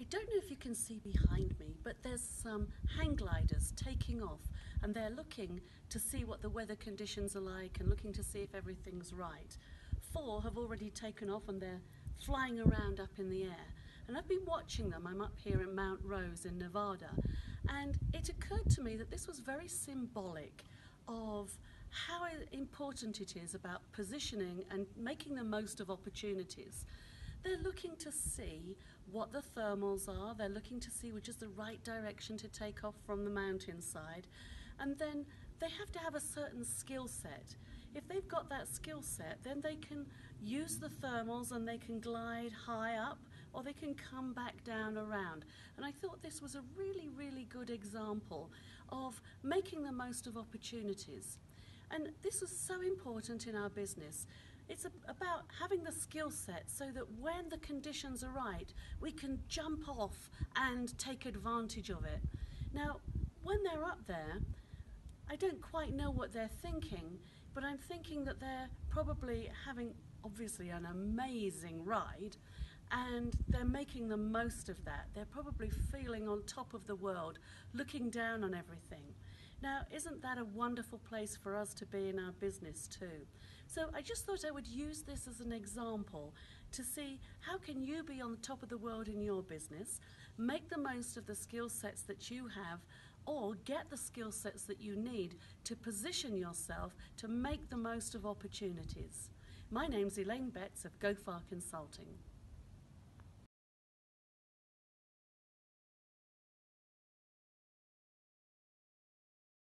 I don't know if you can see behind me, but there's some hang gliders taking off, and they're looking to see what the weather conditions are like and looking to see if everything's right. 4 have already taken off and they're flying around up in the air. And I've been watching them. I'm up here in Mount Rose in Nevada, and it occurred to me that this was very symbolic of how important it is about positioning and making the most of opportunities. They're looking to see what the thermals are, they're looking to see which is the right direction to take off from the mountainside, and then they have to have a certain skill set. If they've got that skill set, then they can use the thermals and they can glide high up, or they can come back down around. And I thought this was a really good example of making the most of opportunities. And this is so important in our business. It's about having the skill set so that when the conditions are right, we can jump off and take advantage of it. Now, when they're up there, I don't quite know what they're thinking, but I'm thinking that they're probably having, obviously, an amazing ride, and they're making the most of that. They're probably feeling on top of the world, looking down on everything. Now, isn't that a wonderful place for us to be in our business too? So I just thought I would use this as an example to see how can you be on the top of the world in your business, make the most of the skill sets that you have, or get the skill sets that you need to position yourself to make the most of opportunities. My name's Elaine Betts of Go Far Consulting.